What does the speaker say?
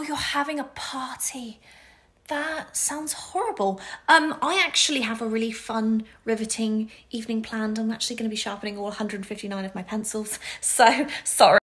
Oh, you're having a party. That sounds horrible. I actually have a really fun, riveting evening planned. I'm actually going to be sharpening all 159 of my pencils. So, sorry.